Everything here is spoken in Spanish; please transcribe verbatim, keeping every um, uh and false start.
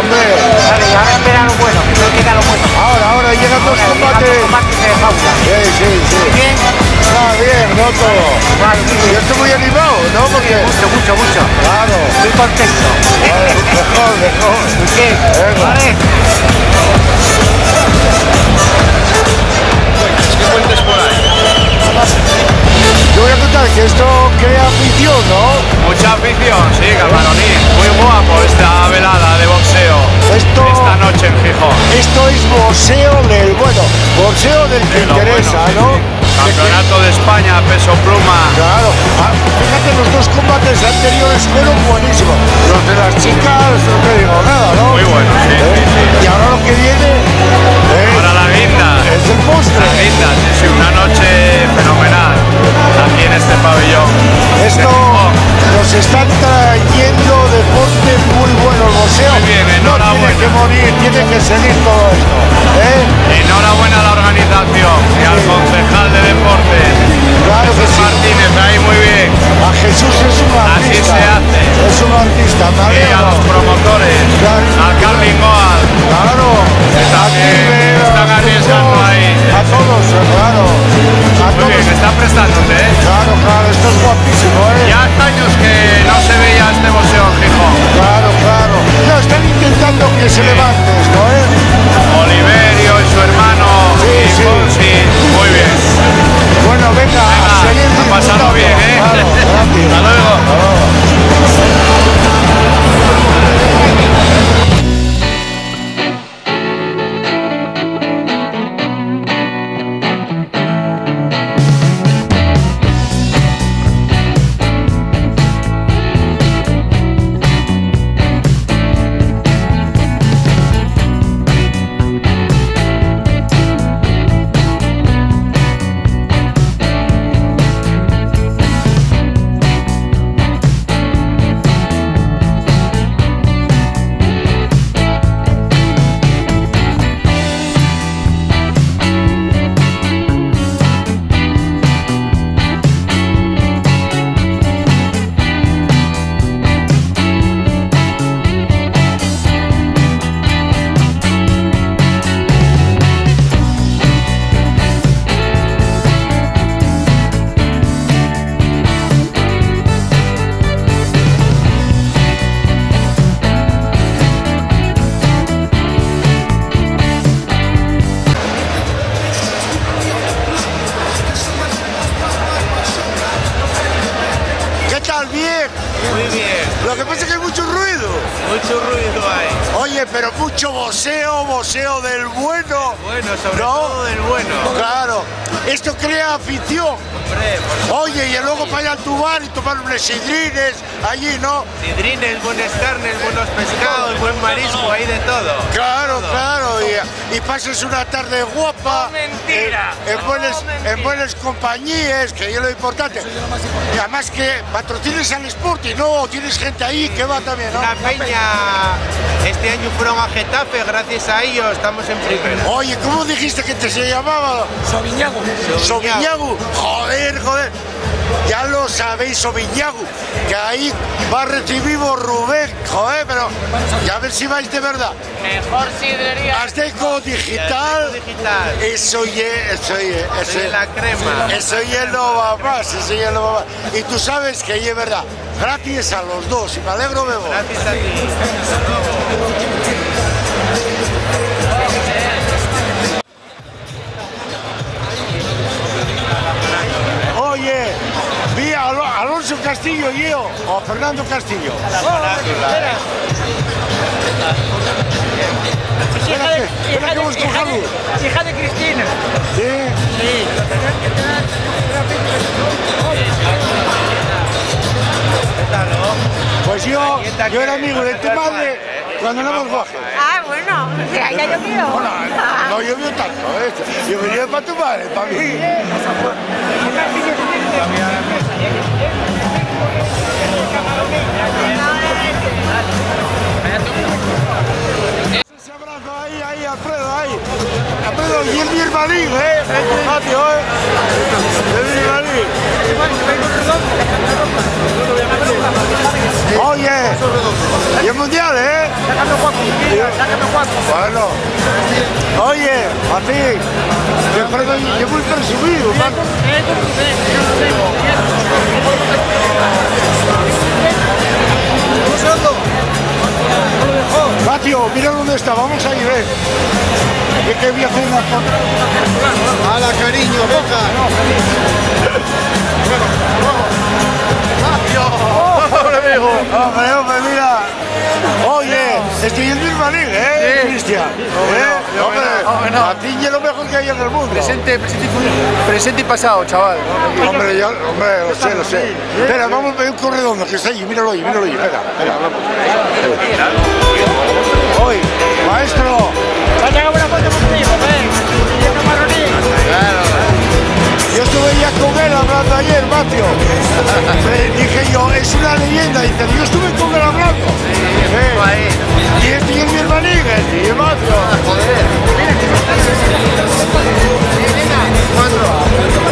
hombre. Vale, y ahora espera lo bueno, que no llega lo bueno. Ahora, ahora llegan dos Ahora, combates. llegan dos combates de pausa. Sí, sí, sí. Bien. Está bien, no todo. Vale, muy Yo bien. estoy muy animado, ¿no? Porque... Mucho, mucho, mucho. Claro. Muy contento. Vale, mejor, mejor. ¿Qué? Venga. Vale. ¿Qué cuentes por ahí? Yo voy a contar que esto crea afición, ¿no? Mucha afición, sí, Camaroní. Muy guapo esta velada de boxeo. Esto, Esta noche en Gijón. esto es boxeo del bueno, boxeo del que De lo interesa, bueno, sí, ¿no? sí. Campeonato de España, peso pluma. Claro, ah, fíjate, los dos combates anteriores fueron buenísimos. Los de las chicas, no te digo nada, ¿no? Muy bueno, sí, ¿Eh? sí, sí. Y ahora lo que viene es, Ahora la guinda. es el postre. La guinda, sí, sí, una noche fenomenal aquí en este pabellón. Esto nos están trayendo deporte muy bueno, el boxeo. Muy bien, no enhorabuena. tiene que morir, tiene que seguir todo esto. ¿eh? Enhorabuena a la organización y al concejal de deportes. Claro que sí. Martínez, ahí muy bien. A Jesús es un Así artista. se hace. Es un artista, me Y a alegro. los promotores, Claro. al Carlin Goal, Claro. que también Aquí, están a arriesgando todos, ahí. A todos, eh, claro. A Muy bien, todos. están prestándote, ¿eh? Claro, claro, esto es guapísimo, ¿eh? Ya hace años que no se veía este boxeo en Gijón. Claro, claro. No, están intentando que se Sí. levante esto, ¿eh? Oliverio y su hermano Sí, y sí. Fonsi, muy bien. Bueno, venga, Venga, a seguir a pasarlo disfrutando. bien, ¿eh? Claro, gracias. Hasta luego. ¿Qué tal? Bien. Muy bien, Lo que pasa es que hay mucho ruido. mucho ruido hay. Oye, pero mucho boxeo, boxeo del bueno. Bueno, sobre ¿No? todo del bueno. Claro, esto crea afición. Hombre, por Oye, y luego para ir a tu bar y tomar unos sidrines allí, ¿no? sidrines, buenas carnes, buenos pescados, buen marisco, hay de todo. Claro, Todo. claro, y, y pases una tarde guapa. No, mentira. En, en buenas, No, mentira. en buenas compañías, que es lo importante. Y además que patrocines al Sporting, ¿no? Tienes gente ahí que va también, ¿no? Una peña, este año fueron a Getafe, gracias a ellos estamos en primera. Oye, ¿cómo dijiste que te se llamaba? Soviñago. Soviñagu. Joder, joder. Ya lo sabéis, Soviñagu. Que ahí va a recibir Rubén. Joder, pero ya a ver si vais de verdad. Mejor sidrería. Azteco Digital. Digital. Eso ye, eso ye, eso Soy ye. la crema. Eso ya no va más, eso ya no va más. Y tú sabes que es verdad. Gracias a los dos y me alegro, Bebo. Gracias a ti. Hasta luego. Oye, vi a Alo- Alonso Castillo y yo, o Fernando Castillo. Espera que, espera que busco Javi. Hija de Cristina. Sí. Pues yo, yo era amigo de tu madre cuando éramos guajes. Ah, bueno, o sea, ya llovió. Bueno, no llovió tanto, ¿eh? Yo venía para tu madre, para mí. Ese abrazo ahí, ahí, Alfredo, ahí. Alfredo, y el mi hermanín, ¿eh? El patio, ¿eh? El mi hermanín. Oye, y el mundial, ¿eh? Y el Bueno. Oye, a ti. Yo creo que yo muy presumido, man. Matio, mira dónde está, vamos a ir, eh. Es que voy a hacer una foto. ¡Hala, cariño, venga! ¡Hombre, amigo! Hombre, hombre, mira. Oye, estoy en Birmaning, ¿eh, Sí. Cristian? Hombre, ¿Eh? no, Hombre, hombre, no. a ti es lo mejor que hay en el mundo. Presente, presente, y- presente y pasado, chaval. Hombre, yo, hombre, lo sé, lo sé. Espera, vamos a ver un corredor que está allí, míralo ahí, míralo ahí, espera, espera, vamos. Hoy, maestro. Vaya una foto contigo, ven. Siguiendo Maronín. Yo estuve ya con él hablando ayer, Matio. Eh, dije yo, es una leyenda. Dice, yo estuve con él hablando. Eh, y este es mi hermanito, y el Matio. Joder. Cuatro.